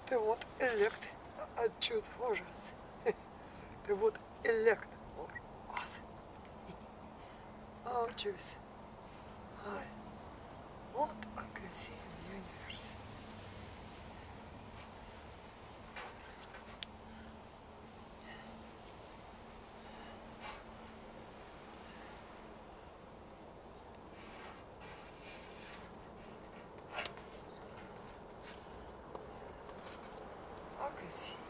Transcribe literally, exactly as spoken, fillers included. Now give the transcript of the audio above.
They want elect I choose for us. They would elect for us. Oh, choose. I what I can see in the universe. I can see